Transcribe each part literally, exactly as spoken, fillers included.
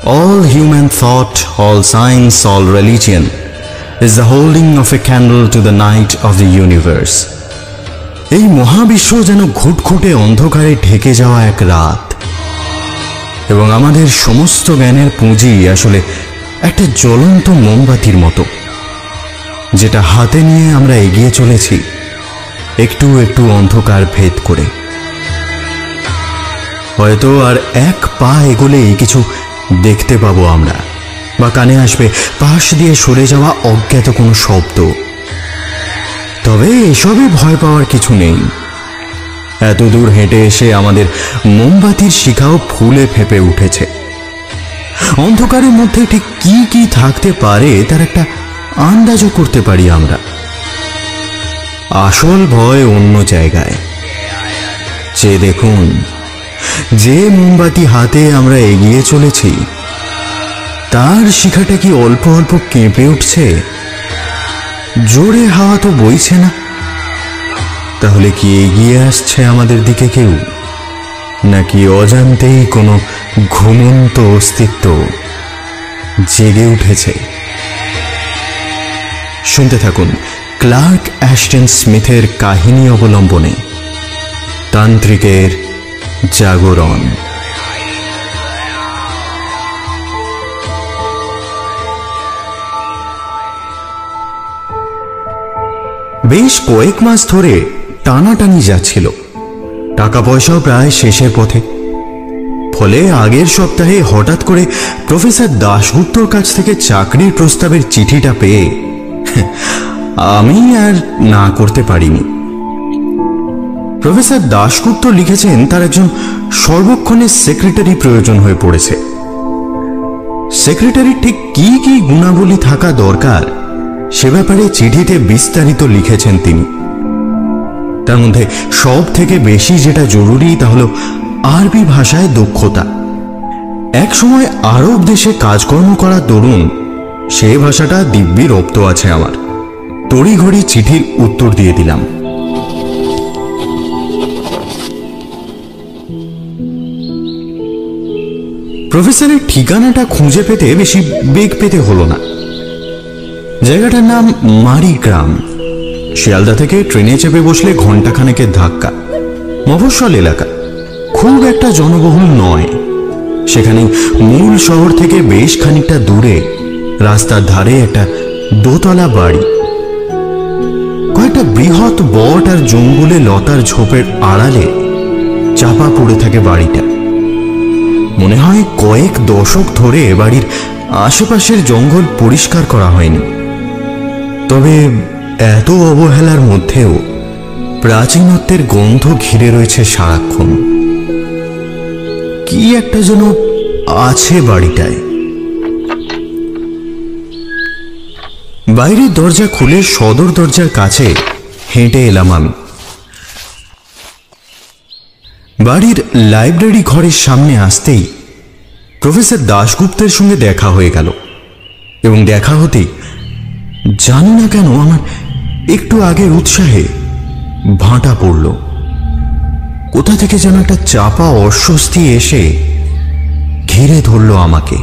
all human thought, all science, all religion is the holding of a candle to the night of the universe. এই মহাবিশ্ব যেন ঘুটঘুটে অন্ধকারে ঢেকে যাওয়া এক রাত, এবং আমাদের সমস্ত জ্ঞানের পুঁজি আসলে একটা জ্বলন্ত মোমবাতির মতো, যেটা হাতে নিয়ে আমরা এগিয়ে চলেছি একটু একটু অন্ধকার ভেদ করে। হয়তো আর এক পা এগোলেই কিছু দেখতে পাবো আমরা, বা কানে আসবে পাশ দিয়ে সরে যাওয়া অজ্ঞাত কোনো শব্দ। তবে এসবে ভয় পাওয়ার কিছু নেই। এত দূর হেঁটে এসে আমাদের মোমবাতির শিখাও ফুলে ফেপে উঠেছে। অন্ধকারের মধ্যে ঠিক কি কি থাকতে পারে তার একটা আন্দাজও করতে পারি আমরা। আসল ভয় অন্য জায়গায়। যে দেখুন, যে মোমবাতি হাতে আমরা এগিয়ে চলেছি তার শিখাটা কি অল্প অল্প কেঁপে উঠছে? জোরে হাওয়া তো বইছে না। তাহলে কি এগিয়ে আসছে আমাদের দিকে কেউ, নাকি অজান্তেই কোনো ঘুমন্ত অস্তিত্ব জেগে উঠেছে? শুনতে থাকুন ক্লার্ক অ্যাশটন স্মিথের কাহিনী অবলম্বনে তান্ত্রিকের জাগরণ। বেশ কয়েক মাস ধরে টানাটানি যাচ্ছিল। টাকা পয়সাও প্রায় শেষের পথে। ফলে আগের সপ্তাহে হঠাৎ করে প্রফেসর দাশগুপ্তর কাছ থেকে চাকরির প্রস্তাবের চিঠিটা পেয়ে আমি আর না করতে পারিনি। প্রফেসর দাশগুপ্ত লিখেছেন তার একজন সর্বক্ষণের সেক্রেটারি প্রয়োজন হয়ে পড়েছে। সেক্রেটারির ঠিক কি কি গুণাবলী থাকা দরকার সে ব্যাপারে চিঠিতে বিস্তারিত লিখেছেন তিনি। তার মধ্যে সব থেকে বেশি যেটা জরুরি তা হলো আরবি ভাষায় দক্ষতা। এক সময় আরব দেশে কাজকর্ম করা তরুণ, সে ভাষাটা দিব্যি রপ্ত আছে আমার। তড়িঘড়ি চিঠির উত্তর দিয়ে দিলাম। প্রফেসরের ঠিকানাটা খুঁজে পেতে বেশি বেগ পেতে হলো না। জায়গাটার নাম মারিগ্রাম। শিয়ালদা থেকে ট্রেনে চেপে বসলে ঘন্টাখানেকের ধাক্কা। মফস্বল এলাকা, খুব একটা জনবহুল নয়। সেখানে মূল শহর থেকে বেশ খানিকটা দূরে রাস্তার ধারে একটা দোতলা বাড়ি। কয়েকটা বৃহৎ বট আর জঙ্গলে লতার ঝোপের আড়ালে চাপা পড়ে থাকে বাড়িটা। মনে হয় কয়েক দশক ধরে বাড়ির আশেপাশের জঙ্গল পরিষ্কার করা হয়নি। তবে এত অবহেলার মধ্যেও প্রাচীনত্বের গন্ধ ঘিরে রয়েছে সারাক্ষণ। কি একটা যেন আছে বাড়িটায়। বাইরের দরজা খুলে সদর দরজার কাছে হেঁটে এলাম আমি। বাড়ির লাইব্রেরি ঘরের সামনে আসতেই প্রফেসর দাশগুপ্তের সঙ্গে দেখা হয়ে গেল, এবং দেখা হতেই জানি না কেন আমার একটু আগের উৎসাহে ভাঁটা পড়ল। কোথা থেকে যেন একটা চাপা অস্বস্তি এসে ঘিরে ধরল আমাকে।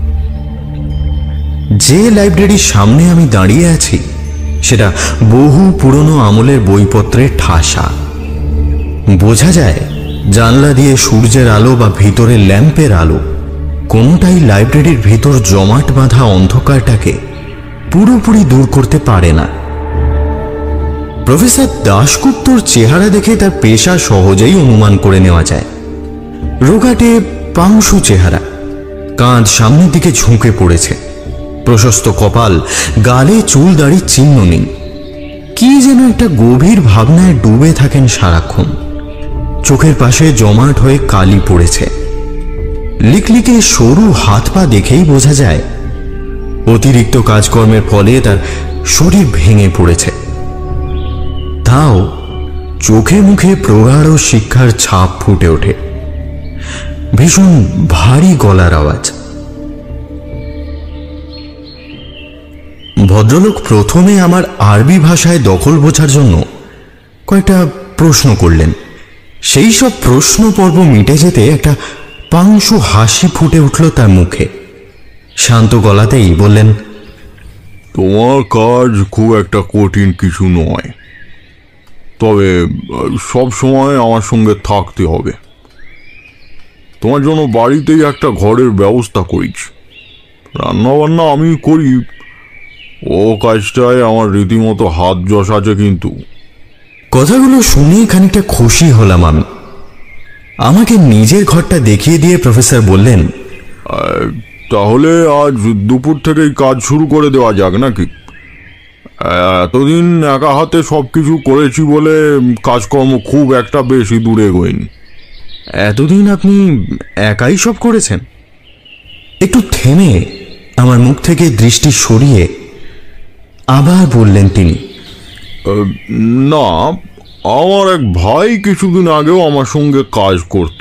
যে লাইব্রেরির সামনে আমি দাঁড়িয়ে আছি সেটা বহু পুরনো আমলের বইপত্রের ঠাসা। বোঝা যায় জানলা দিয়ে সূর্যের আলো বা ভিতরের ল্যাম্পের আলো কোনোটাই লাইব্রেরির ভিতর জমাট বাঁধা অন্ধকারটাকে পুরোপুরি দূর করতে পারে না। প্রফেসর দাশগুপ্তর চেহারা দেখে তার পেশা সহজেই অনুমান করে নেওয়া যায়। রোগাটে পাংশু চেহারা, কাঁধ সামনের দিকে ঝুঁকে পড়েছে, প্রশস্ত কপাল, গালে চুল দাড়ির চিহ্ন নেই। কি যেন একটা গভীর ভাবনায় ডুবে থাকেন সারাক্ষণ। চোখের পাশে জমাট হয়ে কালি পড়েছে। লিকলিকে সরু হাত পা দেখেই বোঝা যায় অতিরিক্ত কাজকর্মের ফলে তার শরীর ভেঙে পড়েছে। তাও চোখে মুখে প্রগাঢ় শিক্ষার ছাপ ফুটে ওঠে। ভীষণ ভারী গলার আওয়াজ। ভদ্রলোক প্রথমে আমার আরবি ভাষায় দখল বোঝার জন্য কয়েকটা প্রশ্ন করলেন। সেই সব প্রশ্ন পর্ব মিটে যেতে একটা পাংশু হাসি ফুটে উঠল তার মুখে। শান্ত গলাতেই বললেন, তোমার কাজ খুব একটা কঠিন কিছু নয়, তবে সব সময় আমার সঙ্গে থাকতে হবে। তোমার জন্য বাড়িতেই একটা ঘরের ব্যবস্থা করেছি। রান্নাবান্না আমি করি, ও কাজটায় আমার রীতিমতো হাত যশ আছে। কিন্তু কথাগুলো শুনে খানিকটা খুশি হলাম আমি। আমাকে নিজের ঘরটা দেখিয়ে দিয়ে প্রফেসর বললেন, তাহলে আজ দুপুর থেকেই কাজ শুরু করে দেওয়া যাক নাকি? এতদিন একা হাতে সব কিছু করেছি বলে কাজকর্ম খুব একটা বেশি দূরে এগোয়নি। এতদিন আপনি একাই সব করেছেন? একটু থেমে আমার মুখ থেকে দৃষ্টি সরিয়ে আবার বললেন তিনি, না, আমার এক ভাই কিছুদিন আগেও আমার সঙ্গে কাজ করত।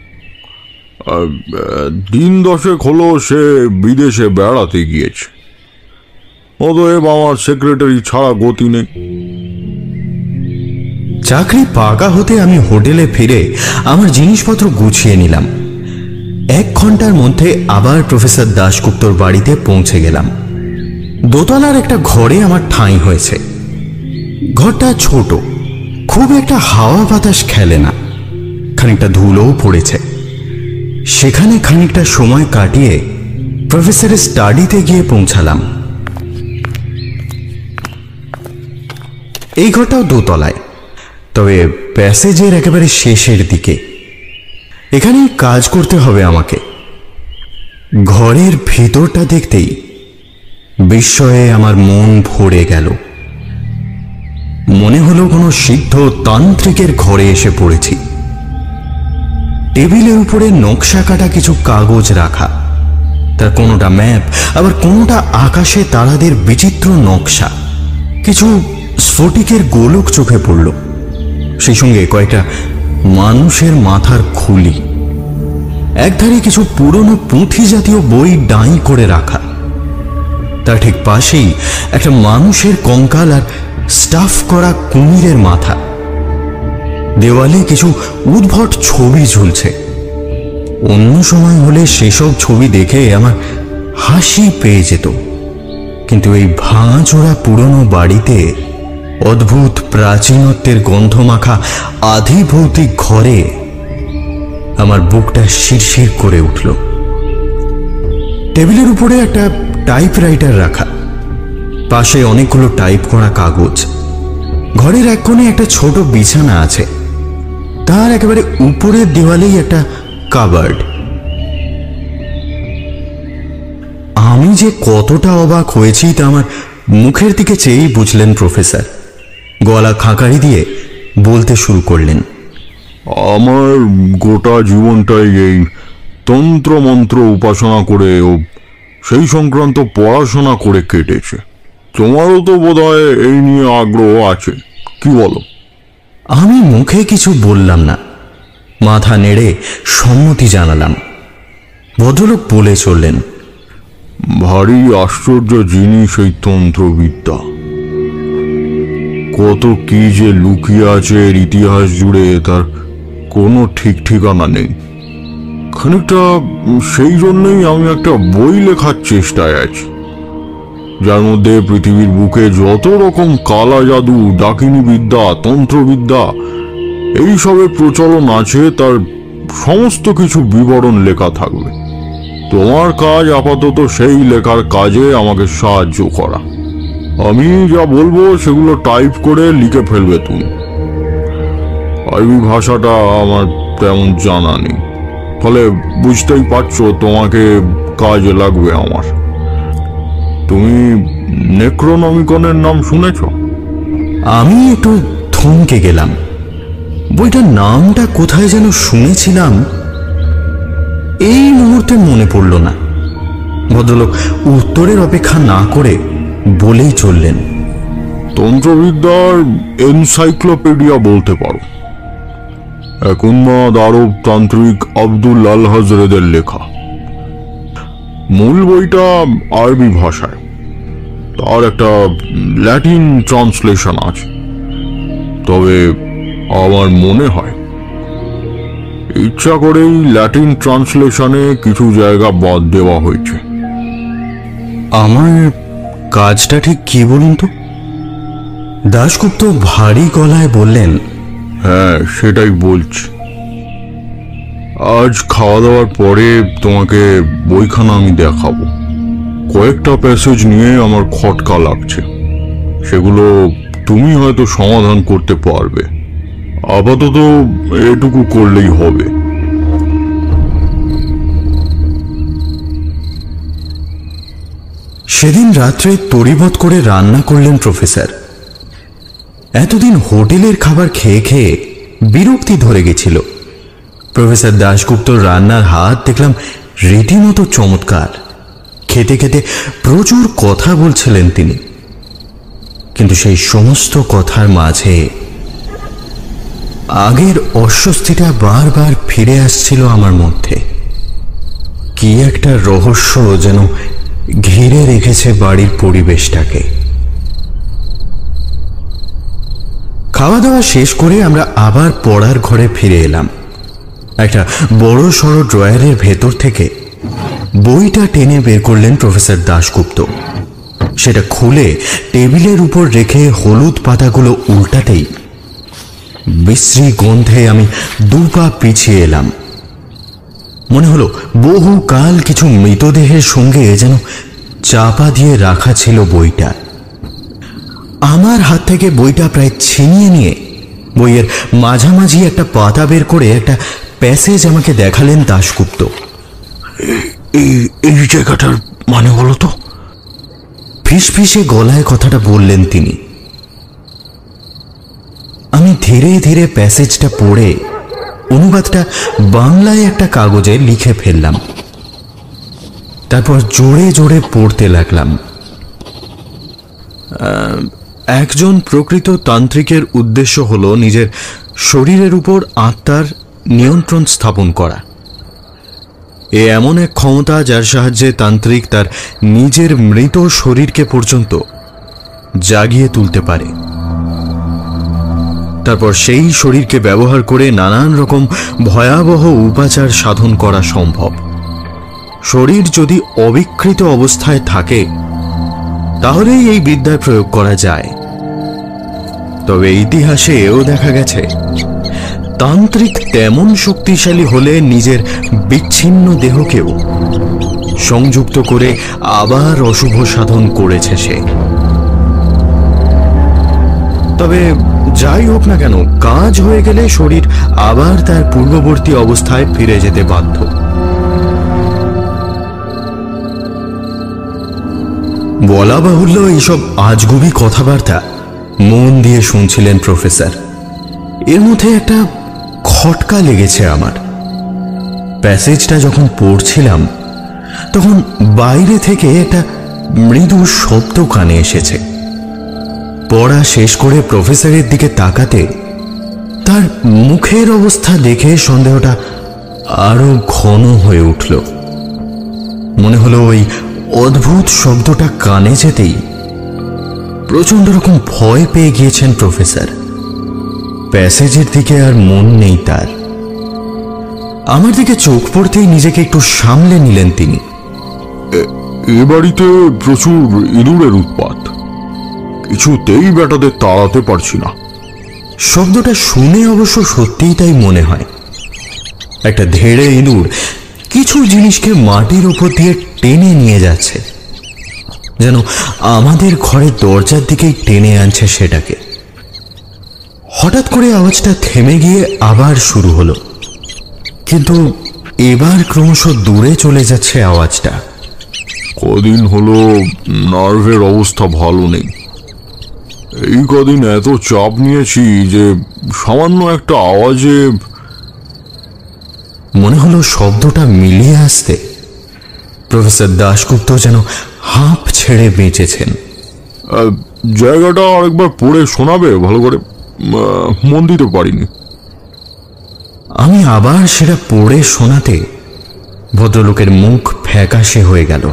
দিন দশেক হলো সে বিদেশে বেড়াতে গিয়েছে। অতএব আমার সেক্রেটারি ছাড়া গতি নেই। চাকরি পাকা হতে আমি হোটেলে ফিরে আমার জিনিসপত্র গুছিয়ে নিলাম। এক ঘন্টার মধ্যে আবার প্রফেসর দাশগুপ্তর বাড়িতে পৌঁছে গেলাম। দোতলার একটা ঘরে আমার ঠাঁই হয়েছে। ঘরটা ছোট, খুব একটা হাওয়া বাতাস খেলে না, খানিকটা ধুলোও পড়েছে। সেখানে খানিকটা সময় কাটিয়ে প্রফেসরের স্টাডিতে গিয়ে পৌঁছালাম। এই ঘরটাও দোতলায়, তবে প্যাসেজের একেবারে শেষের দিকে। এখানেই কাজ করতে হবে আমাকে। ঘরের ভিতরটা দেখতেই বিস্ময়ে আমার মন ভরে গেল। মনে হলো কোনো সিদ্ধ তান্ত্রিকের ঘরে এসে পড়েছি। টেবিলের উপরে নকশা কাটা কিছু কাগজ রাখা, তার কোনোটা ম্যাপ, আবার কোনোটা আকাশে তারাদের বিচিত্র নকশা। কিছু স্ফটিকের গোলক চোখে পড়ল, সেই সঙ্গে কয়েকটা মানুষের মাথার খুলি। একধারে কিছু পুরনো পুঁথি জাতীয় বই ডাঁই করে রাখা, তার ঠিক পাশেই একটা মানুষের কঙ্কাল আর স্টাফ করা কুমিরের মাথা। দেওয়ালে কিছু উদ্ভট ছবি ঝুলছে। অন্য সময় হলে সেসব ছবি দেখে আমার হাসি পেয়ে যেত, কিন্তু এই ভাঙাচোরা পুরনো বাড়িতে, অদ্ভুত প্রাচীনত্বের গন্ধমাখা আধিভৌতিক ঘরে আমার বুকটা শিরশির করে উঠল। টেবিলের উপরে একটা টাইপরাইটার রাখা, পাশে অনেকগুলো টাইপ করা কাগজ। ঘরের এক কোণে একটা ছোট বিছানা আছে, তার একেবারে উপরের দেওয়ালেই একটা কাবার্ড। আমি যে কতটা অবাক হয়েছি তা আমার মুখের দিকে চেয়েই বুঝলেন প্রফেসর। গলা খাঁকারি দিয়ে বলতে শুরু করলেন, আমার গোটা জীবনটাই এই তন্ত্রমন্ত্র উপাসনা করে ও সেই সংক্রান্ত পড়াশোনা করে কেটেছে। তোমারও তো বোধহয় এই নিয়ে আগ্রহ আছে, কি বলো? আমি মুখে কিছু বললাম না, মাথা নেড়ে সম্মতি জানালাম। ভদ্রলোক বলে চললেন, ভারী আশ্চর্য জিনিস এই তন্ত্রবিদ্যা। কত কি যে লুকিয়ে আছে এর ইতিহাস জুড়ে, তার কোনো ঠিক ঠিকানা নেই। খানিকটা সেই জন্যই আমি একটা বই লেখার চেষ্টায় আছি, যার মধ্যে পৃথিবীর বুকে যত রকম কালা জাদু, ডাকিনী বিদ্যা, তন্ত্রবিদ্যা এইসবের প্রচলন আছে তার সমস্ত কিছু বিবরণ লেখা থাকবে। তোমার কাজ আপাতত সেই লেখার কাজে আমাকে সাহায্য করা। আমি যা বলবো সেগুলো টাইপ করে লিখে ফেলবে তুমি। আরবি ভাষাটা আমার তেমন জানা নেই, ফলে বুঝতেই পারছো তোমাকে কাজে লাগবে আমার। তুমি নেক্রোনমিকনের নাম শুনেছ? আমি একটু থমকে গেলাম। বইটার নামটা কোথায় যেন শুনেছিলাম, এই মুহূর্তে মনে পড়ল না। ভদ্রলোক উত্তরের অপেক্ষা না করে বলেই চললেন, তন্ত্রবিদ্যার এনসাইক্লোপিডিয়া বলতে পারো। একুনমাদ আরব তান্ত্রিক আব্দুল আল হজরতের লেখা। মূল বইটা আরবি ভাষায়, তার একটা ল্যাটিন ট্রান্সলেশন আছে। তবে আমার মনে হয় ইচ্ছা করেই ল্যাটিন ট্রান্সলেশনে কিছু জায়গা বাদ দেওয়া হয়েছে। আমার কাজটা ঠিক কি বলুন তো? দাশগুপ্ত ভারী গলায় বললেন, হ্যাঁ সেটাই বলছি। আজ খাওয়া দাওয়ার পরে তোমাকে বইখানা আমি দেখাবো। কয়েকটা প্যাসেজ নিয়ে আমার খটকা লাগছে, সেগুলো তুমি হয়তো সমাধান করতে পারবে। আপাতত এটুকু করলেই হবে। সেদিন রাত্রে তড়িবৎ করে রান্না করলেন প্রফেসর। এতদিন হোটেলের খাবার খেয়ে খেয়ে বিরক্তি ধরে গেছিল। প্রফেসর দাশগুপ্তর রান্নার হাত দেখলাম রীতিমতো চমৎকার। খেতে খেতে প্রচুর কথা বলছিলেন তিনি, কিন্তু সেই সমস্ত কথার মাঝে আগের অস্বস্তিটা বারবার ফিরে আসছিল আমার মধ্যে। কি একটা রহস্য যেন ঘিরে রেখেছে বাড়ির পরিবেশটাকে। খাওয়া দাওয়া শেষ করে আমরা আবার পড়ার ঘরে ফিরে এলাম। একটা বড় সড়ো ড্রয়ারের ভেতর থেকে বইটা টেনে বের করলেন প্রফেসর দাশগুপ্ত। সেটা খুলে টেবিলের উপর রেখে হলুদ পাতাগুলো উল্টাতেই বিশ্রী গন্ধে আমি দু পা পিছিয়ে এলাম। মনে হলো বহুকাল কিছু মৃতদেহের সঙ্গে যেন চাপা দিয়ে রাখা ছিল বইটা। আমার হাত থেকে বইটা প্রায় ছিনিয়ে নিয়ে বইয়ের মাঝামাঝি একটা পাতা বের করে একটা প্যাসেজ আমাকে দেখালেন দাশগুপ্ত। এই জায়গাটার মানে বলো তো? ফিসফিসে গলায় কথাটা বললেন তিনি। আমি ধীরে ধীরে প্যাসেজটা পড়ে অনুবাদটা বাংলায় একটা কাগজে লিখে ফেললাম। তারপর জোরে জোরে পড়তে লাগলাম। একজন প্রকৃত তান্ত্রিকের উদ্দেশ্য হল নিজের শরীরের উপর আত্মার নিয়ন্ত্রণ স্থাপন করা। এ এমন এক ক্ষমতা যার সাহায্যে তান্ত্রিক তার নিজের মৃত শরীরকে পর্যন্ত জাগিয়ে তুলতে পারে। তারপর সেই শরীরকে ব্যবহার করে নানান রকম ভয়াবহ উপাচার সাধন করা সম্ভব। শরীর যদি অবিকৃত অবস্থায় থাকে তাহলেই এই বিদ্যায় প্রয়োগ করা যায়। তবে ইতিহাসে এও দেখা গেছে তান্ত্রিক তেমন শক্তিশালী হলে নিজের বিচ্ছিন্ন দেহকেও সংযুক্ত করে আবার অশুভ সাধন করেছে সে। তবে যাই হোক না কেন, কাজ হয়ে গেলে শরীর আবার তার পূর্ববর্তী অবস্থায় ফিরে যেতে বাধ্য। বলা বাহুল্য এইসব আজগুবি কথাবার্তা মন দিয়ে শুনছিলেন প্রফেসর। এর মধ্যে একটা খটকা লেগেছে আমার। প্যাসেজটা যখন পড়ছিলাম তখন বাইরে থেকে একটা মৃদু শব্দ কানে এসেছে। পড়া শেষ করে প্রফেসরের দিকে তাকাতে তার মুখের অবস্থা দেখে সন্দেহটা আরো ঘন হয়ে উঠল। মনে হলো ওই অদ্ভুত শব্দটা কানে যেতেই প্রচন্ড রকম ভয় পেয়ে গিয়েছেন প্রফেসর। প্যাসেজের দিকে আর মন নেই তার। আমার দিকে চোখ পড়তেই নিজেকে একটু সামলে নিলেন তিনি। এ বাড়িতে প্রচুর ইঁদুরের উৎপাত, কিছুতেই বেটাদের তাড়াতে পারছি না। শব্দটা শুনে অবশ্য সত্যিই তাই মনে হয়। একটা ধেড়ে ইঁদুর কিছু জিনিসকে মাটির উপর দিয়ে টেনে নিয়ে যাচ্ছে, যেন আমাদের ঘরের দরজার দিকেই টেনে আনছে সেটাকে। হঠাৎ করে আওয়াজটা থেমে গিয়ে আবার শুরু হলো, কিন্তু এবার ক্রমশ দূরে চলে যাচ্ছে আওয়াজটা। কদিন হলো নার্ভের অবস্থা ভালো নেই। এই কদিন এত চাপ নিয়েছি যে সামান্য একটা আওয়াজে মনে হলো শব্দটা মিলিয়ে আসতে প্রফেসর দাশগুপ্ত যেন হাঁপ ছেড়ে বেঁচেছেন। জায়গাটা আরেকবার পড়ে শোনাবে ভালো করে? মন দিতে পারিনি। আমি আবার সেটা পড়ে শোনাতে ভদ্রলোকের মুখ ফ্যাকাশে হয়ে গেল,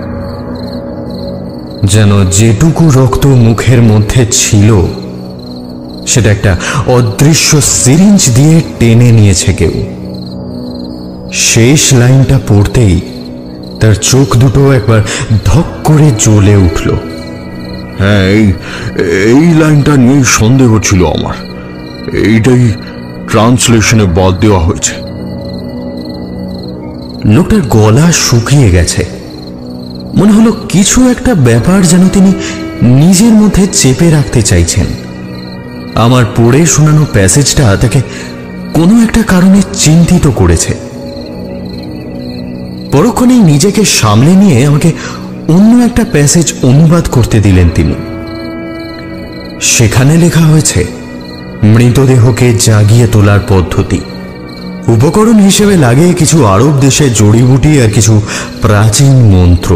যেন যেটুকু রক্ত মুখের মধ্যে ছিল সেটা একটা অদৃশ্য সিরিঞ্জ দিয়ে টেনে নিয়েছে কেউ। শেষ লাইনটা পড়তেই তার চোখ দুটো একবার ধক করে জ্বলে উঠল। হ্যাঁ, এই এই লাইনটা নিয়েই সন্দেহ ছিল আমার। এইটাই ট্রান্সলেশনে বাদ দেওয়া হয়েছে। লোকটার গলা শুকিয়ে গেছে। মনে হলো কিছু একটা ব্যাপার যেন তিনি নিজের মধ্যে চেপে রাখতে চাইছেন। আমার পড়ে শোনানো প্যাসেজটা তাকে কোনো একটা কারণে চিন্তিত করেছে। পরক্ষণেই নিজেকে সামলে নিয়ে আমাকে অন্য একটা প্যাসেজ অনুবাদ করতে দিলেন তিনি। সেখানে লেখা হয়েছে মৃতদেহকে জাগিয়ে তোলার পদ্ধতি। উপকরণ হিসেবে লাগে কিছু আরব দেশের জড়িবুটি আর কিছু প্রাচীন মন্ত্র।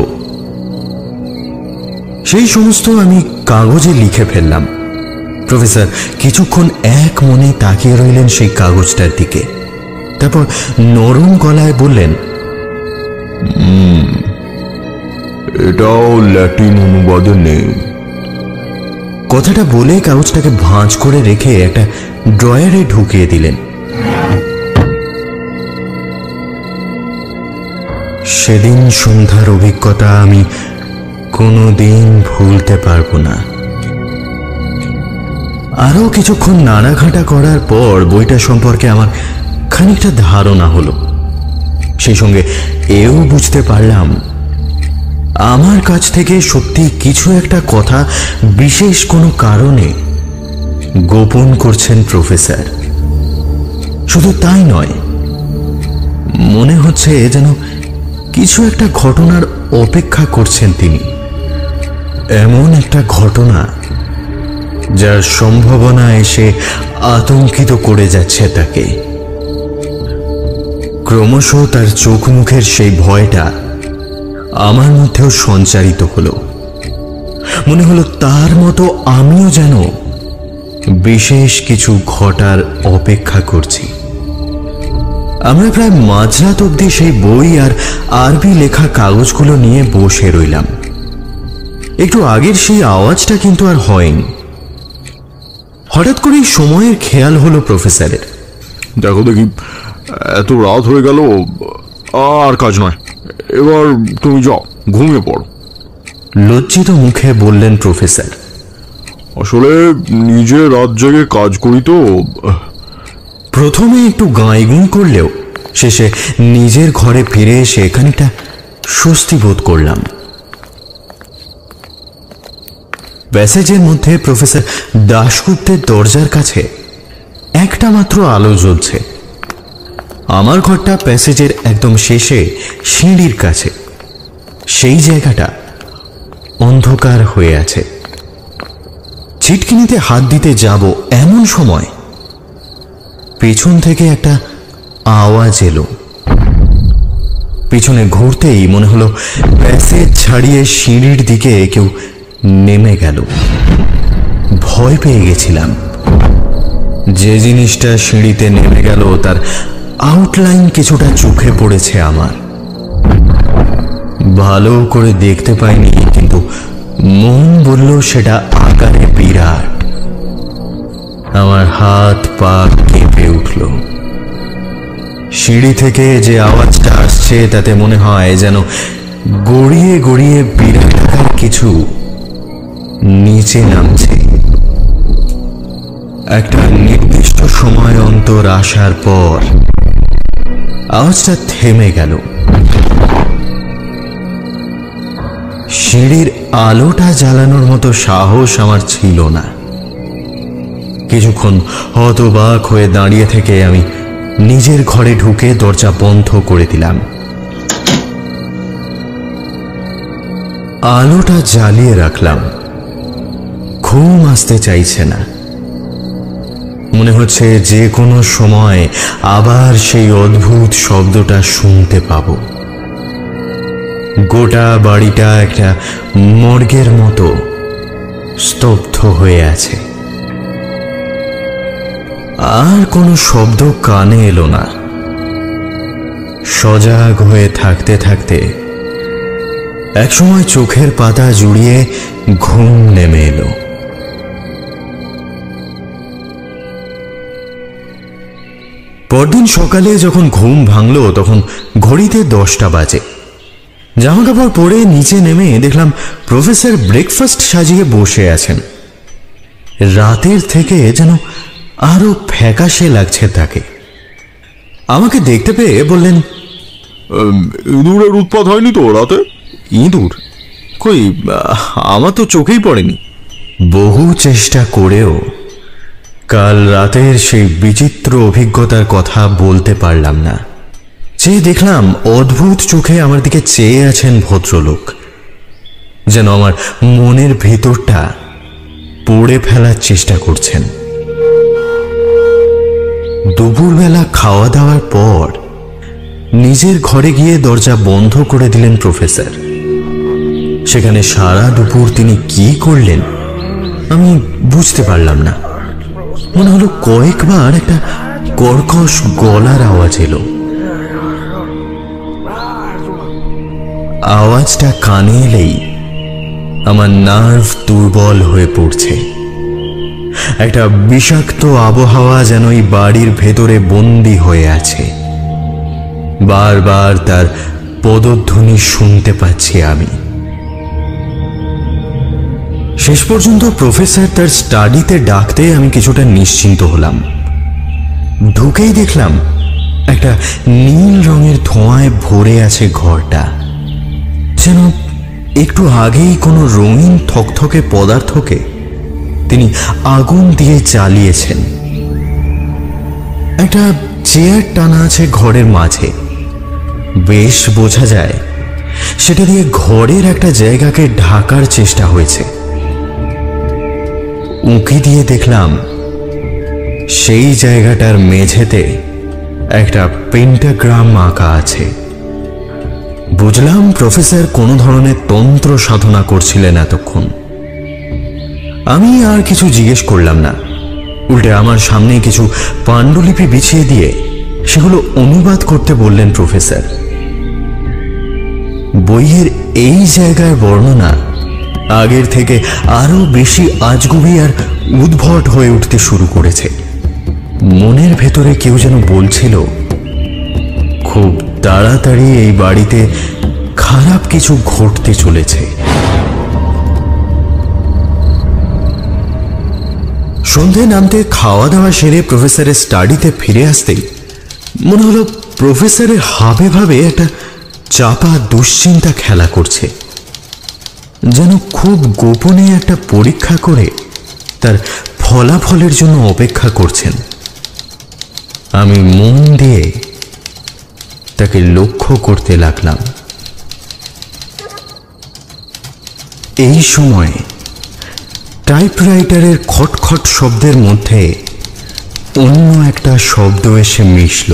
সেই সমস্ত আমি কাগজে লিখে ফেললাম। প্রফেসর কিছুক্ষণ এক মনে তাকিয়ে রইলেন সেই কাগজটার দিকে। তারপর নরম গলায় বললেন, হুম এটাও ল্যাটিন অনুবাদে নেই। কথাটা বলে কাগজটাকে ভাঁজ করে রেখে একটা ড্রয়ারে ঢুকিয়ে দিলেন। সেদিন সন্ধ্যার অভিজ্ঞতা আমি কোনোদিন ভুলতে পারবো না। আরো কিছুক্ষণ নাড়াঘাটা করার পর বইটা সম্পর্কে আমার খানিকটা ধারণা হলো। সেই সঙ্গে এও বুঝতে পারলাম আমার কাছ থেকে সত্যি কিছু একটা কথা বিশেষ কোনো কারণে গোপন করছেন প্রফেসর। শুধু তাই নয়, মনে হচ্ছে যেন কিছু একটা ঘটনার অপেক্ষা করছেন তিনি। এমন একটা ঘটনা যার সম্ভাবনা এসে আতঙ্কিত করে যাচ্ছে তাকে। ক্রমশ তার চোখ মুখের সেই ভয়টা আমার মধ্যেও সঞ্চারিত হলো। মনে হলো তার মতো আমিও যেন বিশেষ কিছু ঘটার অপেক্ষা করছি। আমরা প্রায় মাঝরাত অব্দি সেই বই আর আরবি লেখা কাগজগুলো নিয়ে বসে রইলাম। একটু আগের সেই আওয়াজটা কিন্তু আর হয়নি। হঠাৎ করেই সময়ের খেয়াল হলো প্রফেসরের। দেখো দেখি, এত রাত হয়ে গেল, আর কাজ নয়, এবার তুমি যাও ঘুমিয়ে পড়ো। লজ্জিত মুখে বললেন প্রফেসর। আসলে নিজে রাত জেগে কাজ করি তো। প্রথমে একটু গাঁইগুঁই করলেও শেষে নিজের ঘরে ফিরে এসে খানিকটা স্বস্তি বোধ করলাম। প্যাসেজের মধ্যে প্রফেসর দাশগুপ্তের দরজার কাছে একটা মাত্র আলো জ্বলছে। আমার ঘরটা প্যাসেজের একদম শেষে সিঁড়ির কাছে। সেই জায়গাটা অন্ধকার হয়ে আছে। ছিটকিনিতে হাত দিতে যাব এমন সময় পেছন থেকে একটা আওয়াজ এলো। পিছনে ঘুরতেই মনে হলো প্যাসেজ ছাড়িয়ে সিঁড়ির দিকে কেউ নেমে গেল। ভয় পেয়ে গেছিলাম। যে জিনিসটা সিঁড়িতে নেমে গেল তার আউটলাইন কিছুটা চোখে পড়েছে আমার। ভালো করে দেখতে পাইনি, কিন্তু মন বলল সেটা আকারে বিরাট। আমার হাত পা কেঁপে উঠল। সিঁড়ি থেকে যে আওয়াজটা আসছে তাতে মনে হয় যেন গড়িয়ে গড়িয়ে বিরাট আকার কিছু নিচে নামছে। একটা নির্দিষ্ট সময় অন্তর আসার পর আওয়াজটা থেমে গেল। সিঁড়ির আলোটা জ্বালানোর মতো সাহস আমার ছিল না। কিছুক্ষণ হতবাক হয়ে দাঁড়িয়ে থেকে আমি নিজের ঘরে ঢুকে দরজা বন্ধ করে দিলাম। আলোটা জ্বালিয়ে রাখলাম। ঘুম আসতে চাইছে না। মনে হচ্ছে যে কোনো সময় আবার সেই অদ্ভুত শব্দটা শুনতে পাব। গোটা বাড়িটা একটা মর্গের মতো স্তব্ধ হয়ে আছে। আর কোনো শব্দ কানে এলো না। সজাগ হয়ে থাকতে থাকতে একসময় চোখের পাতা জুড়িয়ে ঘুম নেমে এলো। পরদিন সকালে যখন ঘুম ভাঙল তখন ঘড়িতে দশটা বাজে। জামা কাপড় পরে নিচে নেমে দেখলাম প্রফেসর ব্রেকফাস্ট সাজিয়ে বসে আছেন। রাতের থেকে যেন আরো ফ্যাকাশে লাগছে তাকে। আমাকে দেখতে পেয়ে বললেন, ইঁদুরের উৎপাত হয়নি তো রাতে? ইঁদুর কই, আমার তো চোখেই পড়েনি। বহু চেষ্টা করেও কাল রাতের সেই বিচিত্র অভিজ্ঞতার কথা বলতে পারলাম না। চেয়ে দেখলাম অদ্ভুত চোখে আমার দিকে চেয়ে আছেন ভদ্রলোক, যেন আমার মনের ভেতরটা পড়ে ফেলার চেষ্টা করছেন। দুপুরবেলা খাওয়া দাওয়ার পর নিজের ঘরে গিয়ে দরজা বন্ধ করে দিলেন প্রফেসর। সেখানে সারা দুপুর তিনি কি করলেন আমি বুঝতে পারলাম না। মনে হলো কয়েকবার একটা কর্কশ গলার আওয়াজ এলো। আওয়াজটা কানে এলেই আমার নার্ভ দুর্বল হয়ে পড়ছে। একটা বিষাক্ত আবহাওয়া যেন এই বাড়ির ভেতরে বন্দী হয়ে আছে। বারবার তার পদধ্বনি শুনতে পাচ্ছি আমি। শেষ পর্যন্ত প্রফেসর তার স্টাডিতে ডাকতে আমি কিছুটা নিশ্চিন্ত হলাম। ঢুকেই দেখলাম একটা নীল রঙের ধোঁয়ায় ভরে আছে ঘরটা, যেন একটু আগেই কোনো রঙিন থকথকে পদার্থকে তিনি আগুন দিয়ে জ্বালিয়েছেন। একটা চেয়ার টানা আছে ঘরের মাঝে, বেশ বোঝা যায় সেটা দিয়ে ঘরের একটা জায়গাকে ঢাকার চেষ্টা হয়েছে। উঁকি দিয়ে দেখলাম সেই জায়গাটার মেঝেতে একটা পেন্টাগ্রাম আঁকা আছে। বুঝলাম প্রফেসর কোনো ধরনের তন্ত্র সাধনা করছিলেন এতক্ষণ। আমি আর কিছু জিজ্ঞেস করলাম না, উল্টে আমার সামনে কিছু পাণ্ডুলিপি বিছিয়ে দিয়ে সেগুলো অনুবাদ করতে বললেন প্রফেসর। বইয়ের এই জায়গার বর্ণনা আগের থেকে আরো বেশি আজগুবি আর উদ্ভট হয়ে উঠতে শুরু করেছে। মনের ভেতরে কেউ যেন বলছিল, খুব তাড়াতাড়ি এই বাড়িতে খারাপ কিছু ঘটতে চলেছে। সন্ধে নামতে খাওয়া দাওয়া সেরে প্রফেসরের স্টাডিতে ফিরে আসতেই মনে হলো প্রফেসরের হাবে ভাবে একটা চাপা দুশ্চিন্তা খেলা করছে, যেন খুব গোপনে একটা পরীক্ষা করে তার ফলাফলের জন্য অপেক্ষা করছেন। আমি মন দিয়ে তাকে লক্ষ্য করতে লাগলাম। এই সময় টাইপরাইটারের খটখট শব্দের মধ্যে অন্য একটা শব্দ এসে মিশল।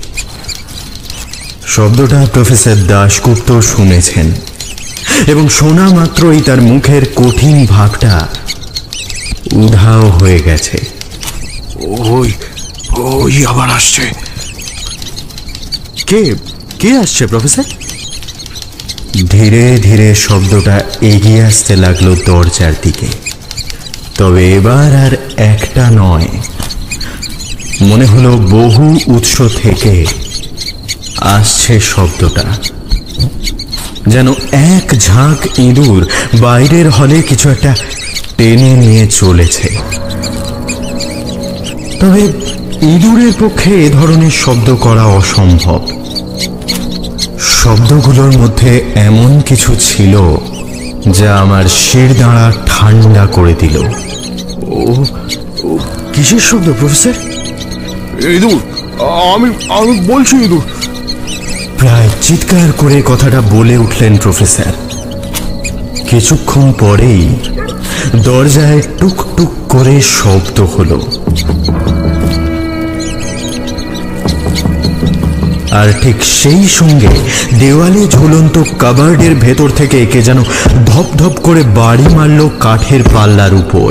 শব্দটা প্রফেসর দাশগুপ্ত শুনেছেন এবং শোনা মাত্রই তার মুখের কঠিন ভাবটা উধাও হয়ে গেছে। ওই ওই আবার আসছে। কে কে আসছে প্রফেসর? ধীরে ধীরে শব্দটা এগিয়ে আসতে লাগলো দরজার দিকে। তবে এবার আর একটা নয়, মনে হলো বহু উৎস থেকে আসছে শব্দটা, যেন এক ঝাঁক ইঁদুর বাইরের হলে কিছু একটা টেনে নিয়ে চলেছে। তবে ইঁদুরের পক্ষে এ ধরনের শব্দ করা অসম্ভব। শব্দগুলোর মধ্যে এমন কিছু ছিল যা আমার শিরদাঁড়া ঠান্ডা করে দিল। ও কিসের শব্দ প্রফেসর? ইঁদুর, আমি আমি বলছি ইঁদুর। প্রায় চিৎকার করে কথাটা বলে উঠলেন প্রফেসর। কিছুক্ষণ পরেই দরজায় টুক টুক করে শব্দ হলো, আর ঠিক সেই সঙ্গে দেওয়ালে ঝুলন্ত কাবার্ডের ভেতর থেকে কে যেন ধপ ধপ করে বাড়ি মারল কাঠের পাল্লার উপর।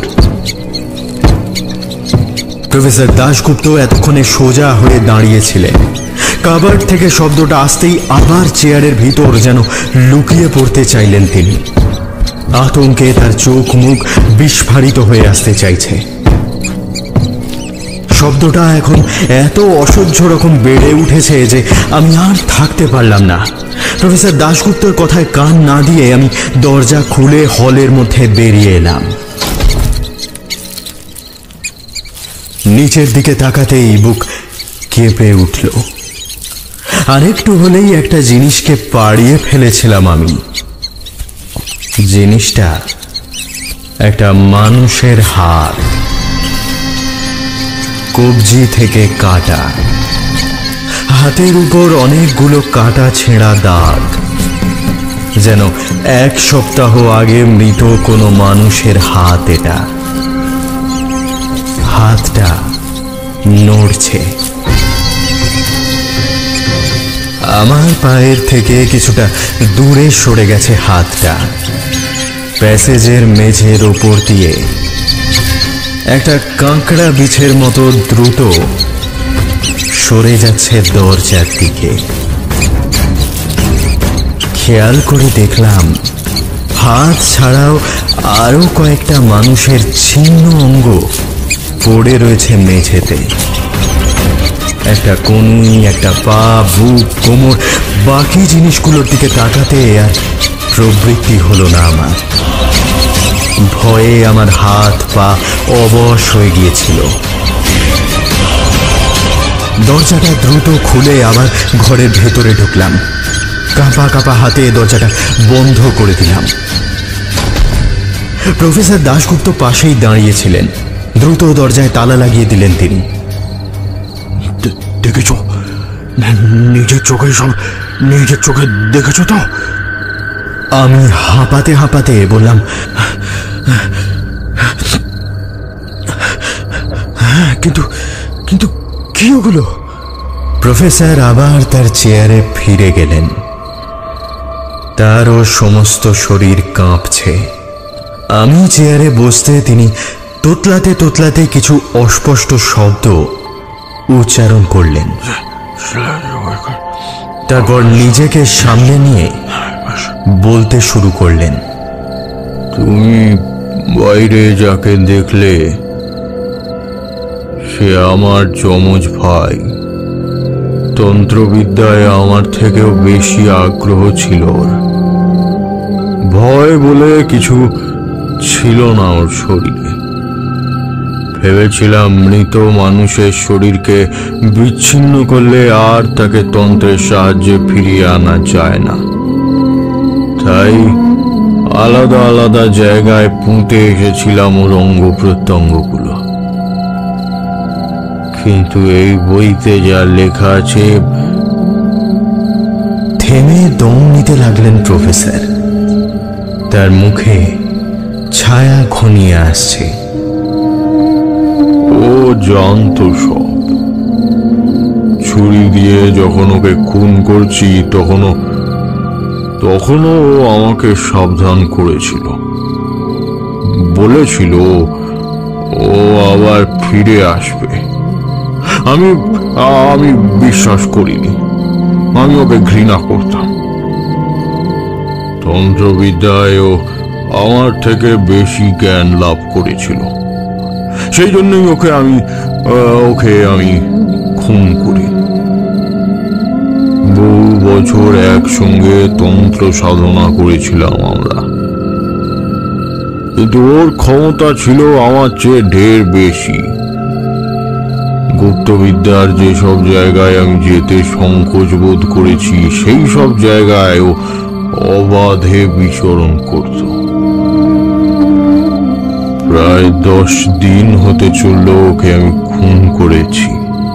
প্রফেসর দাশগুপ্ত এতক্ষণে সোজা হয়ে দাঁড়িয়েছিলেন। কাবার্ড থেকে শব্দটা আসতেই আবার চেয়ারের ভিতর যেন লুকিয়ে পড়তে চাইলেন তিনি। আতঙ্কে তার চোখ মুখ বিস্ফারিত হয়ে আসতে চাইছে। শব্দটা এখন এত অসহ্য রকম বেড়ে উঠেছে যে আমি আর থাকতে পারলাম না। প্রফেসর দাশগুপ্তর কথায় কান না দিয়ে আমি দরজা খুলে হলের মধ্যে বেরিয়ে এলাম। নিচের দিকে তাকাতেই বুক কেঁপে উঠল। আরেকটু হলেই একটা জিনিসকে পাড়িয়ে ফেলেছিলাম আমি। জিনিসটা একটা মানুষের হাত, কবজি থেকে কাটা, হাতের উপর অনেকগুলো কাটা ছেঁড়া দাগ, যেন এক সপ্তাহ আগে মৃত কোনো মানুষের হাত এটা। হাতটা নড়ছে। আমার পায়ের থেকে কিছুটা দূরে সরে গেছে হাতটা। প্যাসেজের মেঝের ওপর দিয়ে একটা কাঁকড়া বিছের মতো দ্রুত সরে যাচ্ছে দরজার দিকে। খেয়াল করে দেখলাম হাত ছাড়াও আরো কয়েকটা মানুষের ছিন্ন অঙ্গ পড়ে রয়েছে মেঝেতে। একটা কনুই, একটা পা, বুক, কোমর, বাকি জিনিসগুলোর দিকে তাকাতে আর প্রবৃত্তি হলো না আমার। ভয়ে আমার হাত পা অবশ হয়ে গিয়েছিল। দরজাটা দ্রুত খুলে আবার ঘরের ভেতরে ঢুকলাম। কাঁপা কাঁপা হাতে দরজাটা বন্ধ করে দিলাম। প্রফেসর দাশগুপ্ত পাশেই দাঁড়িয়েছিলেন। দ্রুত দরজায় তালা লাগিয়ে দিলেন তিনি। দেখেছ? নিজের চোখে সব নিজের চোখে দেখেছ তো? আমি হাঁপাতে হাঁপাতে বললাম, কিন্তু কিন্তু কি ওগুলো? প্রফেসর আবার তার চেয়ারে ফিরে গেলেন। তারও সমস্ত শরীর কাঁপছে। আমি চেয়ারে বসতে তিনি তোতলাতে তোতলাতে কিছু অস্পষ্ট শব্দ উচ্চারণ করলেন। তারপর নিজেকে সামনে নিয়ে বলতে শুরু করলেন, তুমি বাইরে যাকে দেখলে সে আমার যমজ ভাই। তন্ত্রবিদ্যায় আমার থেকেও বেশি আগ্রহ ছিল ওর। ভয় বলে কিছু ছিল না ওর শরীরে। ভেবেছিলাম মৃত মানুষের শরীরকে বিচ্ছিন্ন করলে আর তাকে তন্ত্রের সাহায্যে ফিরিয়ে আনা যায় না। তাই আলাদা আলাদা জায়গায় পুঁতে এসেছিলাম ওর অঙ্গ প্রত্যঙ্গগুলো। কিন্তু এই বইতে যা লেখা আছে। থেমে দম নিতে লাগলেন প্রফেসর। তার মুখে ছায়া ঘনিয়ে আসছে। ও জানতো সব। ছুরি দিয়ে যখন ওকে খুন করছি তখনও তখনও ও আমাকে সাবধান করেছিল। বলেছিল ও আবার ফিরে আসবে। আমি আমি বিশ্বাস করিনি। আমি ওকে ঘৃণা করতাম। তন্ত্রবিদ্যায় ও আমার থেকে বেশি জ্ঞান লাভ করেছিল। সেই জন্যই ওকে আমি ওকে আমি খুন করি। বহু বছর একসঙ্গে তন্ত্র সাধনা করেছিলাম আমরা। কিন্তু ওর ক্ষমতা ছিল আমার চেয়ে ঢের বেশি। গুপ্তবিদ্যার যেসব জায়গায় আমি যেতে সংকোচ বোধ করেছি সেই সব জায়গায় ও অবাধে বিচরণ করত। প্রায় দশ দিন হতে চলল ওকে আমি খুন করেছি।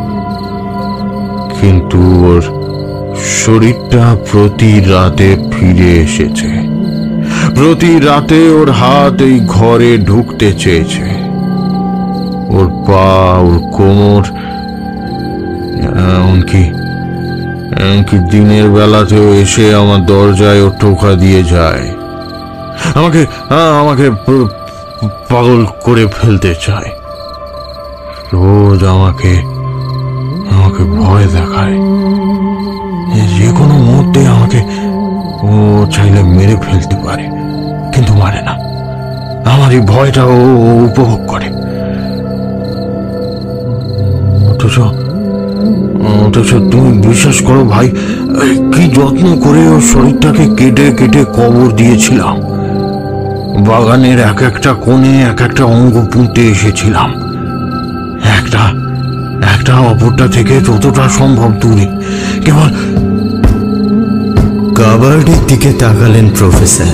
কিন্তু ওর শরীরটা প্রতি রাতে ফিরে এসেছে। প্রতি রাতে ওর হাত এই ঘরে ঢুকতে চেয়েছে। ওর পা, ওর কোমর, এমনকি এমনকি দিনের বেলাতেও এসে আমার দরজায় ও টোকা দিয়ে যায়। আমাকে আমাকে পাগল করে ফেলতে চায়। রোজ আমাকে আমাকে ভয় দেখায়। যে কোনো মুহূর্তে আমাকে ও চাইলে মেরে ফেলতে পারে, কিন্তু মারে না। আমার এই ভয়টা ও উপভোগ করে। অথচ অথচ তুমি বিশ্বাস করো ভাই, কি যত্ন করে ওর শরীরটাকে কেটে কেটে কবর দিয়েছিলাম। বাগানের এক একটা কোণে এক একটা অঙ্গ পুঁতে এসেছিলাম, একটা একটা অপরটা থেকে যতটা সম্ভব দূরে। কেবল কাবার্ডের দিকে তাকালেন প্রফেসর।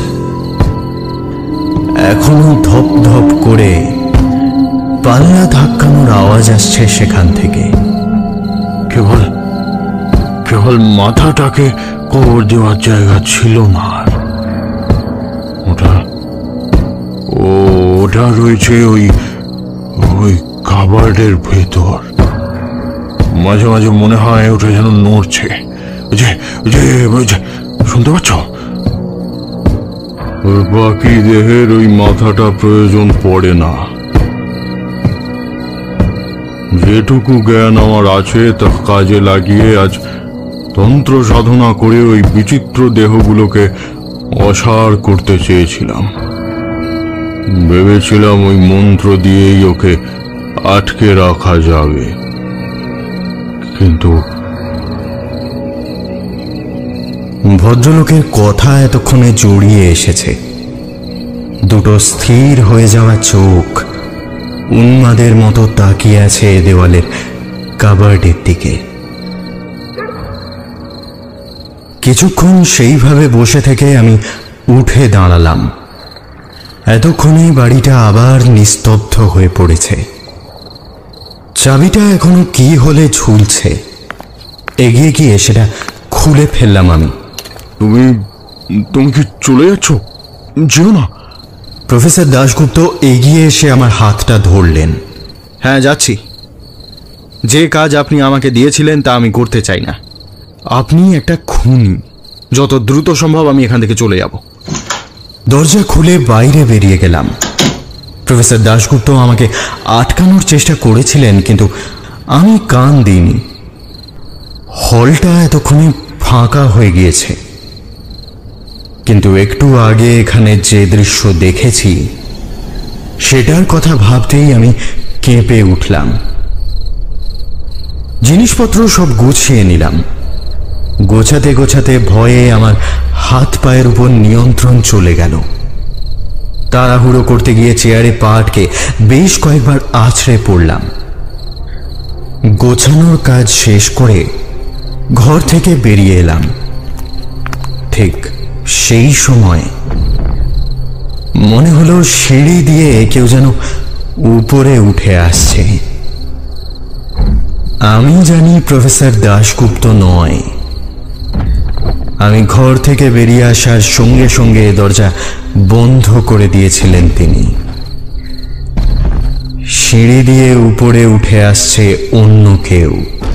এখনো ধপ ধপ করে পাল্লা ধাক্কানোর আওয়াজ আসছে সেখান থেকে। কেবল কেবল মাথাটাকে কবর দেওয়ার জায়গা ছিল না। ওটা ও ওটা রয়েছে ওই ওই কাবার্ডের ভেতর। মাঝে মাঝে মনে হয় ওটা যেন নড়ছে। যে যে শুনতে পাচ্ছ? ওর বাকি দেহের ওই মাথাটা প্রয়োজন পড়ে না। যেটুকু জ্ঞান আমার আছে তা কাজে লাগিয়ে আজ তন্ত্র সাধনা করে ওই বিচিত্র দেহগুলোকে অসাড় করতে চেয়েছিলাম। ভেবেছিলাম ওই মন্ত্র দিয়েই ওকে আটকে রাখা যাবে, কিন্তু ভদ্রলোকের কথা এতক্ষণে জড়িয়ে এসেছে। দুটো স্থির হয়ে যাওয়া চোখ উন্মাদের মতো তাকিয়ে আছে দেওয়ালের কাবার্ডের দিকে। কিছুক্ষণ সেইভাবে বসে থেকে আমি উঠে দাঁড়ালাম। এতক্ষণে বাড়িটা আবার নিস্তব্ধ হয়ে পড়েছে। চাবিটা এখনো কি হলে ঝুলছে। এগিয়ে গিয়ে সেটা খুলে ফেললাম আমি। তুমি তুমি কি চলে যাচ্ছ? যেও না। প্রফেসর দাশগুপ্ত এগিয়ে এসে আমার হাতটা ধরলেন। হ্যাঁ, যাচ্ছি। যে কাজ আপনি আমাকে দিয়েছিলেন তা আমি করতে চাই না। আপনি একটা খুনি। যত দ্রুত সম্ভব আমি এখান থেকে চলে যাব। দরজা খুলে বাইরে বেরিয়ে গেলাম। প্রফেসর দাশগুপ্ত আমাকে আটকানোর চেষ্টা করেছিলেন, কিন্তু আমি কান দিইনি। হলটা এতক্ষণে ফাঁকা হয়ে গিয়েছে, কিন্তু একটু আগে এখানে যে দৃশ্য দেখেছি সেটার কথা ভাবতেই আমি কেঁপে উঠলাম। জিনিসপত্র সব গুছিয়ে নিলাম। গোছাতে গোছাতে ভয়ে আমার হাত পায়ের উপর নিয়ন্ত্রণ চলে গেল। তাড়াহুড়ো করতে গিয়ে চেয়ারে পা আটকে বেশ কয়েকবার আছড়ে পড়লাম। গোছানোর কাজ শেষ করে ঘর থেকে বেরিয়ে এলাম। ঠিক সেই সময় মনে হলো সিঁড়ি দিয়ে কেউ যেন উপরে উঠে আসছে। আমি জানি প্রফেসর দাশগুপ্ত নয়। আমি ঘর থেকে বেরিয়ে আসার সঙ্গে সঙ্গে দরজা বন্ধ করে দিয়েছিলেন তিনি। সিঁড়ি দিয়ে উপরে উঠে আসছে অন্য কেউ।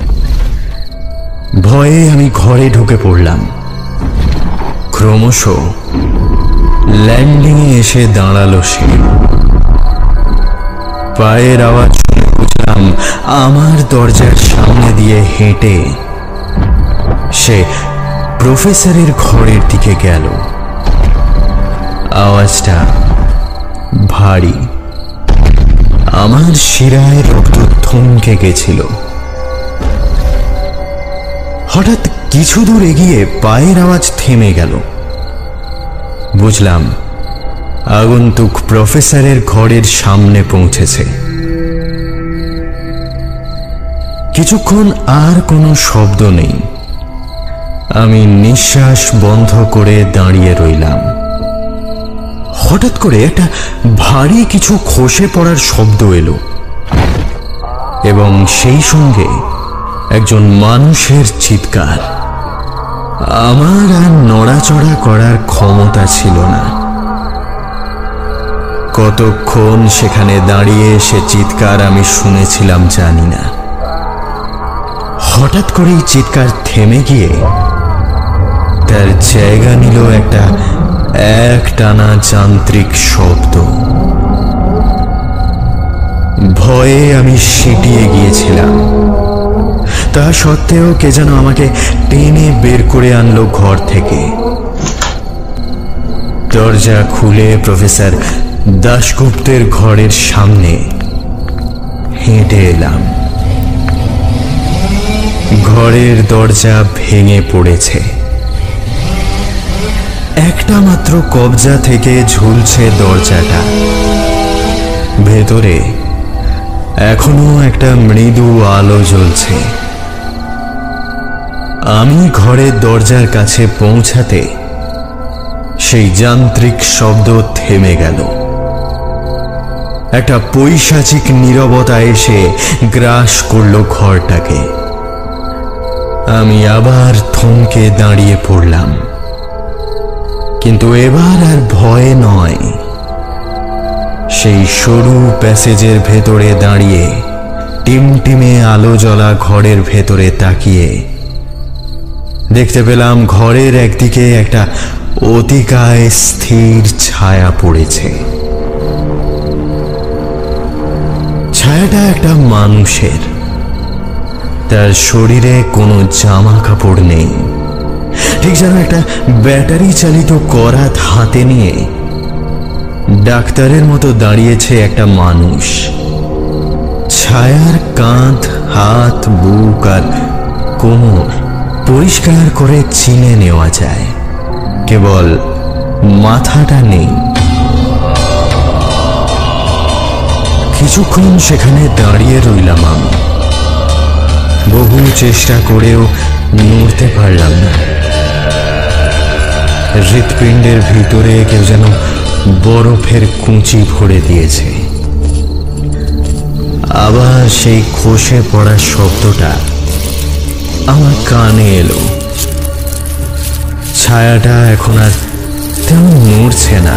ভয়ে আমি ঘরে ঢুকে পড়লাম। ক্রমশ ল্যান্ডিংয়ে এসে দাঁড়ালো সে। পায়ের আওয়াজ শুনে বুঝলাম আমার দরজার সামনে দিয়ে হেঁটে সে প্রফেসরের ঘরের দিকে গেল। আওয়াজটা ভারী। আমার শিরায় রক্ত থমকে গেছিল। হঠাৎ কিছু দূর এগিয়ে পায়ের আওয়াজ থেমে গেল। বুঝলাম আগন্তুক প্রফেসরের ঘরের সামনে পৌঁছেছে। কিছুক্ষণ আর কোনো শব্দ নেই। আমি নিঃশ্বাস বন্ধ করে দাঁড়িয়ে রইলাম। হঠাৎ করে একটা ভারী কিছু খসে পড়ার শব্দ এলো, এবং সেই সঙ্গে একজন মানুষের চিৎকার। আমার আর নড়াচড়া করার ক্ষমতা ছিল না। কতক্ষণ সেখানে দাঁড়িয়ে সে চিৎকার আমি শুনেছিলাম জানি না। হঠাৎ করেই চিৎকার থেমে গিয়ে তার জায়গা নিল একটা একটানা যান্ত্রিক শব্দ। ভয়ে আমি সিঁটিয়ে গিয়েছিলাম। তা সত্ত্বেও কে যেন আমাকে টেনে বের করে আনলো ঘর থেকে। দরজা খুলে প্রফেসর দাশগুপ্তের ঘরের সামনে হেঁটে এলাম। ঘরের দরজা ভেঙে পড়েছে। একটা মাত্র কবজা থেকে ঝুলছে দরজাটা। ভেতরে এখনো একটা মৃদু আলো জ্বলছে। আমি ঘরের দরজার কাছে পৌঁছাতে সেই যান্ত্রিক শব্দ থেমে গেল। একটা পৈশাচিক নীরবতা এসে গ্রাস করল ঘরটাকে। আমি আবার থমকে দাঁড়িয়ে পড়লাম, কিন্তু এবার আর ভয় নয়। সেই সরু প্যাসেজের ভেতরে দাঁড়িয়ে টিমটিমে আলো জ্বলা ঘরের ভেতরে তাকিয়ে দেখতে পেলাম ঘরের একদিকে একটা অতিকায় স্থির ছায়া পড়েছে। ছায়াটা একটা মানুষের। তার শরীরে কোনো জামা কাপড় নেই, ঠিক যেন একটা ব্যাটারি চালিত করাত হাতে নিয়ে ডাক্তারের মতো দাঁড়িয়েছে একটা মানুষ। ছায়ার কাঁধ, হাত, বুক আর কোমর পরিষ্কার করে চিনে নেওয়া যায়, কেবল মাথাটা নেই। কিছুক্ষণ সেখানে দাঁড়িয়ে রইলাম আমি। বহু চেষ্টা করেও নড়তে পারলাম না। হৃৎপিণ্ডের ভিতরে কেউ যেন বরফের কুঁচি ভরে দিয়েছে। আবার সেই খসে পড়া শব্দটা আমার কানে এলো। ছায়াটা এখন আর তেমন নড়ছে না।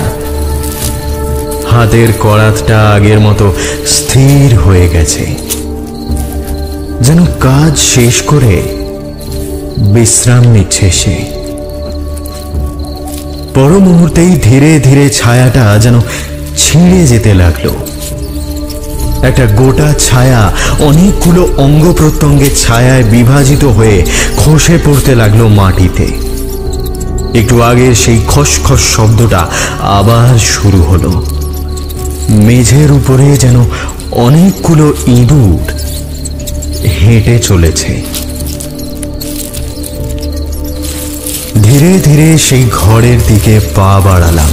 হাতের করাতটা আগের মতো স্থির হয়ে গেছে, যেন কাজ শেষ করে বিশ্রাম নিচ্ছে সে। পর মুহূর্তেই ধীরে ধীরে ছায়াটা যেন ছিঁড়ে যেতে লাগলো। একটা গোটা ছায়া অনেকগুলো অঙ্গ প্রত্যঙ্গের ছায়ায় বিভাজিত হয়ে খসে পড়তে লাগলো মাটিতে। একটু আগের সেই খসখস শব্দটা আবার শুরু হলো। মেঝের উপরে যেন অনেকগুলো ইঁদুর হেঁটে চলেছে। ধীরে ধীরে সেই ঘরের দিকে পা বাড়ালাম।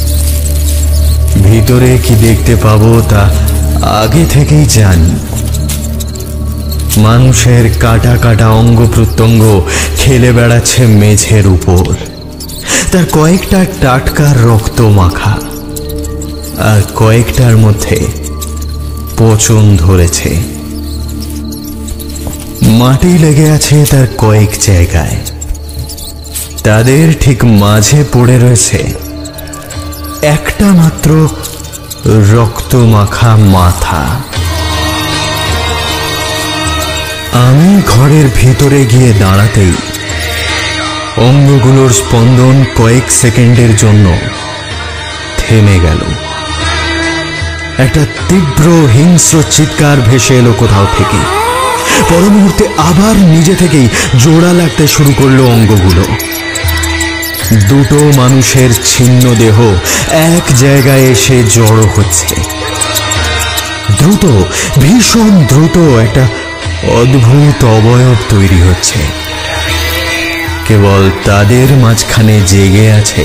ভিতরে কি দেখতে পাবো তা আগে থেকেই জানি। মানুষের কাটা কাটা অঙ্গ প্রত্যঙ্গ খেলে বেড়াচ্ছে মেঝের উপর। তার কয়েকটা টাটকা রক্ত মাখা, আর কয়েকটার মধ্যে পচন ধরেছে। মাটি লেগে আছে তার কয়েক জায়গায়। তাদের ঠিক মাঝে পড়ে রয়েছে একটা মাত্র রক্ত মাখা মাথা। আমি ঘরের ভিতরে গিয়ে দাঁড়াতেই অঙ্গগুলোর স্পন্দন কয়েক সেকেন্ডের জন্য থেমে গেল। একটা তীব্র হিংস্র চিৎকার ভেসে এলো কোথাও থেকে। পর মুহূর্তে আবার নিজে থেকেই জোড়া লাগতে শুরু করলো অঙ্গগুলো। দুটো মানুষের ছিন্ন দেহ এক জায়গায় এসে জড়ো হচ্ছে। দ্রুত, ভীষণ দ্রুত একটা অদ্ভুত অবয়ব তৈরি হচ্ছে। কেবল তাদের মাঝখানে জেগে আছে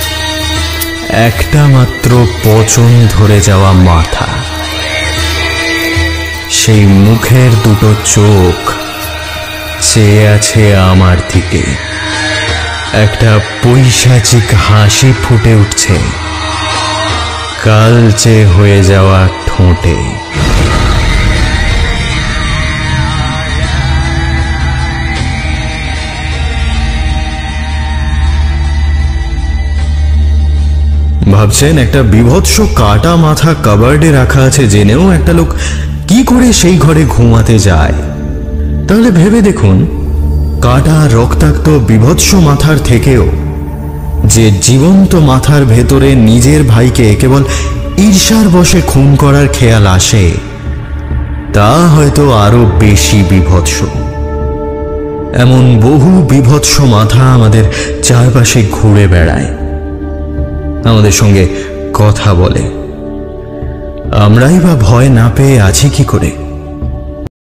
একটা মাত্র পচন ধরে যাওয়া মাথা। সেই মুখের দুটো চোখ চেয়ে আছে আমার দিকে। একটা পৈশাচিক হাসি ফুটে উঠছে কালচে হয়ে যাওয়া ঠোঁটে। ভাবছেন একটা বিভৎস কাটা মাথা কাবার্ডে রাখা আছে জেনেও একটা লোক কি করে সেই ঘরে ঘুমাতে যায়? তাহলে ভেবে দেখুন, কাটা রক্তাক্ত বিভৎস মাথার থেকেও যে জীবন্ত মাথার ভেতরে নিজের ভাইকে কেবল ঈর্ষার বশে খুন করার খেয়াল আসে, তা হয়তো আরো বেশি বিভৎস। এমন বহু বিভৎস মাথা আমাদের চারপাশে ঘুরে বেড়ায়, আমাদের সঙ্গে কথা বলে। আমরাই বা ভয় না পেয়ে আছি কি করে?